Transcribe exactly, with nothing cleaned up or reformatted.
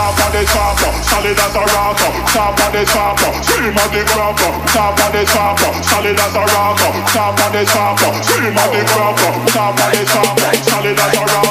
top of the chopper, solid as a rocker. Top of the chopper, scream of the cropper. Top of the chopper, solid as a rocker. Top of the chopper, scream of the cropper. Top of the chopper, solid as a rocker.